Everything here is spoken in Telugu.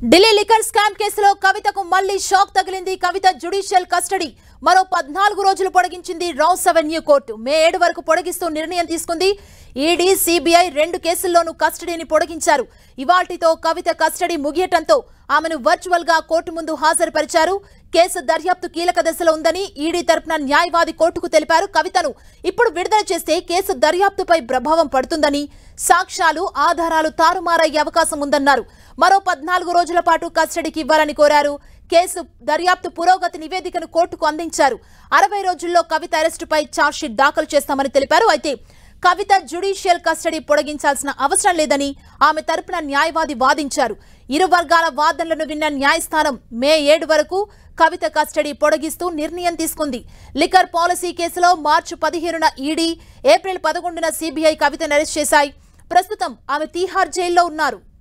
ఢిల్లీ లిక్కర్ స్కామ్ కేసులో కవితకు మళ్లీ షాక్ తగిలింది. కవిత జ్యుడిషియల్ కస్టడీ మరో 14 రోజులు పొడిగించింది రౌస్ అవెన్యూ కోర్టు. మే 7 వరకు పొడిగిస్తూ నిర్ణయం తీసుకుంది. ఈడీ, సిబిఐ 2 కేసుల్లోనూ కస్టడీని పొడిగించారు. ఇవాల్టితో కవిత కస్టడీ ముగియటంతో ఆమెను వర్చువల్ గా కోర్టు ముందు హాజరుపరిచారు. కేసు దర్యాప్తు కీలక దశలో ఉందని ఈడీ తరపున న్యాయవాది కోర్టుకు తెలిపారు. కవితను ఇప్పుడు విడుదల చేస్తే కేసు దర్యాప్తుపై ప్రభావం పడుతుందని, సాక్ష్యాలు, ఆధారాలు తారుమారయ్యే అవకాశం ఉందన్నారు. మరో 14 రోజుల పాటు కస్టడీకి ఇవ్వాలని కోరారు. కేసు దర్యాప్తు పురోగతి నివేదికను కోర్టుకు అందించారు. 60 రోజుల్లో కవిత అరెస్టుపై ఛార్జ్షీట్ దాఖలు చేస్తామని తెలిపారు. అయితే కవిత జ్యుడిషియల్ కస్టడీ పొడిగించాల్సిన అవసరం లేదని ఆమె తరపున న్యాయవాది వాదించారు. ఇరు వర్గాల వాదనలను విన్న న్యాయస్థానం మే 7 వరకు కవిత కస్టడీ పొడిగిస్తూ నిర్ణయం తీసుకుంది. లిక్కర్ పాలసీ కేసులో మార్చి 15న ఈడీ, ఏప్రిల్ 11న సిబిఐ కవితను అరెస్ట్ చేశాయి. ప్రస్తుతం ఆమె తీహార్ జైల్లో ఉన్నారు.